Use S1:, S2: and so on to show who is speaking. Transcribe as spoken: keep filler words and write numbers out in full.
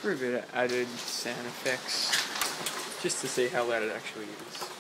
S1: for a bit of added sound effects, just to see how loud it actually is.